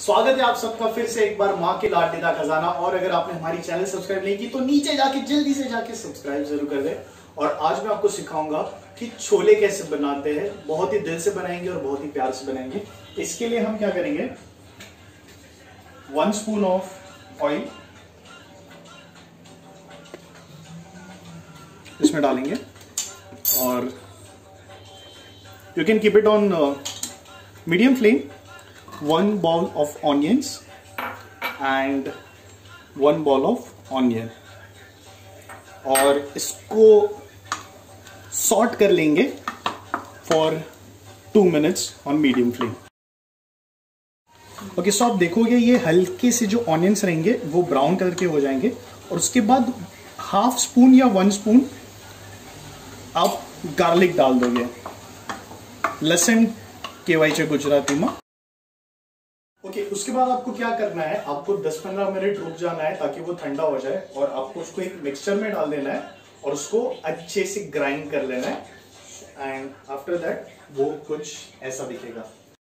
स्वागत है आप सबका फिर से एक बार माँ के लाडलीदा खजाना। और अगर आपने हमारी चैनल सब्सक्राइब नहीं की तो नीचे जाके जल्दी से जाके सब्सक्राइब जरूर कर दें। और आज मैं आपको सिखाऊंगा कि छोले कैसे बनाते हैं। बहुत ही दिल से बनाएंगे और बहुत ही प्यार से बनाएंगे। इसके लिए हम क्या करेंगे, 1 स्पून ऑफ ऑयल इसमें डालेंगे और you can keep it on medium flame. 1 bowl of onions and 1 ball of onion और इसको सॉट कर लेंगे for 2 minutes on medium flame. Okay, so आप देखोगे ये हल्के से जो ऑनियंस रहेंगे वो ब्राउन कलर के हो जाएंगे और उसके बाद 1/2 स्पून या 1 स्पून आप गार्लिक डाल दोगे, लहसुन केवायचे गुजराती में। ओके, उसके बाद आपको क्या करना है, आपको 10-15 मिनट रुक जाना है ताकि वो ठंडा हो जाए और आपको उसको एक मिक्सचर में डाल देना है और उसको अच्छे से ग्राइंड कर लेना है। एंड आफ्टर दैट वो कुछ ऐसा दिखेगा।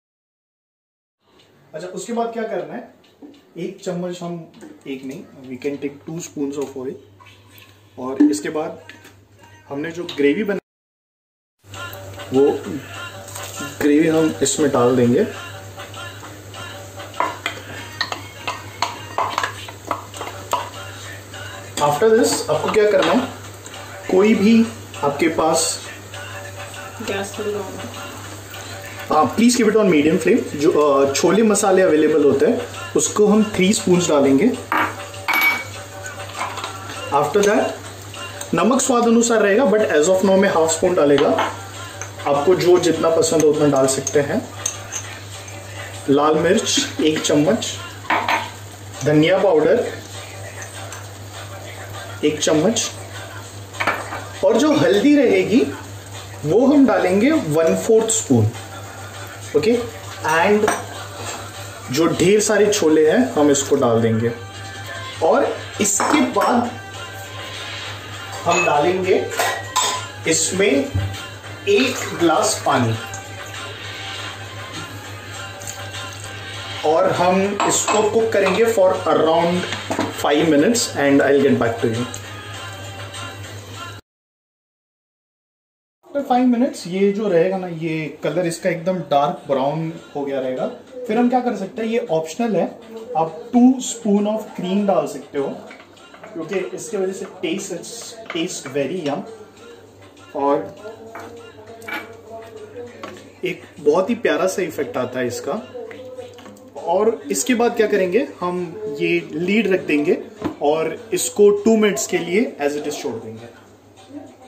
अच्छा, उसके बाद क्या करना है, 1 चम्मच हम, एक नहीं, we can take 2 spoon of oil और इसके बाद हमने जो ग्रेवी बनाई वो ग्रेवी हम इसमें डाल देंगे। आफ्टर दिस आपको क्या करना है, कोई भी आपके पास gas please keep it on medium flame. जो छोले मसाले अवेलेबल होते हैं उसको हम 3 स्पून डालेंगे। आफ्टर दैट नमक स्वाद अनुसार रहेगा, बट एज ऑफ नाउ में 1/2 स्पून डालेगा। आपको जो जितना पसंद हो उतना डाल सकते हैं। लाल मिर्च 1 चम्मच, धनिया पाउडर 1 चम्मच और जो हल्दी रहेगी वो हम डालेंगे 1/4 स्पून। ओके, एंड जो ढेर सारे छोले हैं हम इसको डाल देंगे और इसके बाद हम डालेंगे इसमें 1 गिलास पानी और हम इसको कुक करेंगे for around 5 minutes and I will get back to you. After 5 minutes ये जो रहेगा ना, ये कलर इसका एकदम डार्क ब्राउन हो गया रहेगा। फिर हम क्या कर सकते हैं, ये ऑप्शनल है, आप 2 स्पून ऑफ क्रीम डाल सकते हो क्योंकि इसके वजह से टेस्ट वेरी यम और एक बहुत ही प्यारा सा इफेक्ट आता है इसका। और इसके बाद क्या करेंगे, हम ये लीड रख देंगे और इसको 2 मिनट्स के लिए एज इट इज छोड़ देंगे।